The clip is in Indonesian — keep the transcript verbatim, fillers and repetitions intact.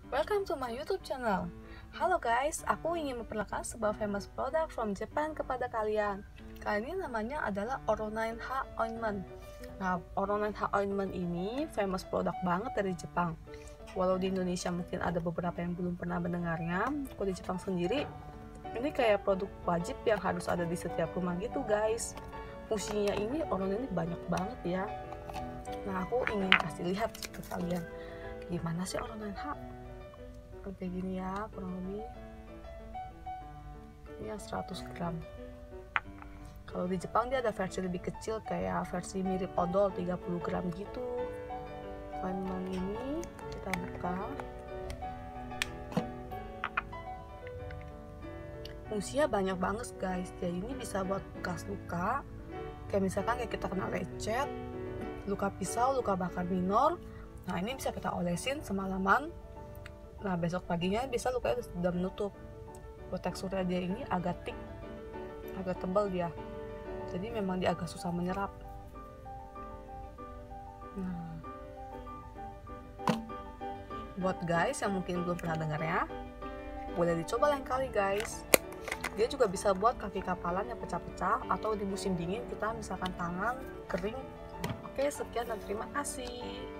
Welcome to my YouTube channel. Halo guys, aku ingin memperkenalkan sebuah famous product from Japan kepada kalian. Kali ini namanya adalah Oro nine H Ointment. Nah, Oro nine H Ointment ini famous produk banget dari Jepang. Walau di Indonesia mungkin ada beberapa yang belum pernah mendengarnya, kalau di Jepang sendiri, ini kayak produk wajib yang harus ada di setiap rumah gitu guys. Fungsinya ini Oro nine ini banyak banget ya. Nah, aku ingin kasih lihat ke kalian gimana sih Oro nine H. Kayak gini ya, kurang lebih ini yang seratus gram. Kalau di Jepang dia ada versi lebih kecil, kayak versi mirip odol tiga puluh gram gitu. Ointment ini kita buka. Fungsinya banyak banget guys. Dia ini bisa buat bekas luka, kayak misalkan kayak kita kena lecet, luka pisau, luka bakar minor. Nah, ini bisa kita olesin semalaman. Nah, besok paginya bisa lukanya sudah menutup. Buat teksturnya dia ini agak thick, agak tebal dia. Jadi memang dia agak susah menyerap. Nah, buat guys yang mungkin belum pernah dengar ya, boleh dicoba lain kali guys. Dia juga bisa buat kaki kapalan yang pecah-pecah, atau di musim dingin kita misalkan tangan kering. Oke, sekian dan terima kasih.